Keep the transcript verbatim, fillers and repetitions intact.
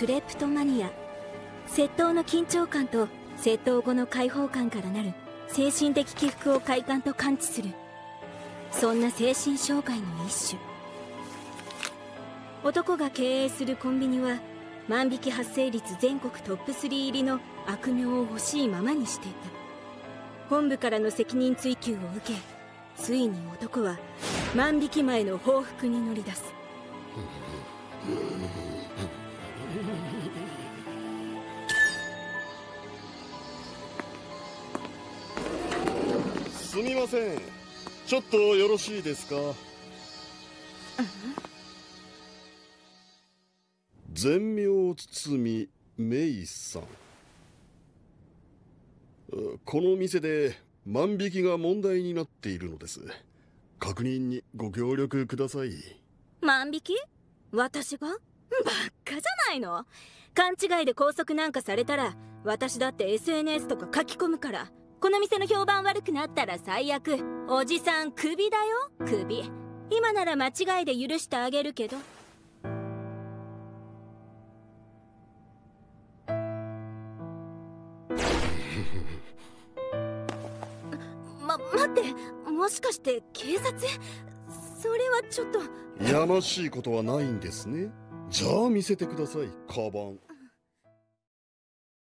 クレプトマニア。窃盗の緊張感と窃盗後の解放感からなる精神的起伏を快感と感知する、そんな精神障害の一種。男が経営するコンビニは万引き発生率全国トップスリー入りの悪名を欲しいままにしていた。本部からの責任追及を受け、ついに男は万引き前の報復に乗り出す。 すみません、ちょっとよろしいですか？全名堤芽衣さん。この店で万引きが問題になっているのです。確認にご協力ください。 万引き？私が？バッカじゃないの。勘違いで拘束なんかされたら私だって エスエヌエス とか書き込むから。この店の評判悪くなったら最悪。おじさんクビだよ、クビ。今なら間違いで許してあげるけど。ま、待って、もしかして警察？それはちょっと。 やましいことはないんですね。じゃあ見せてください、カバン。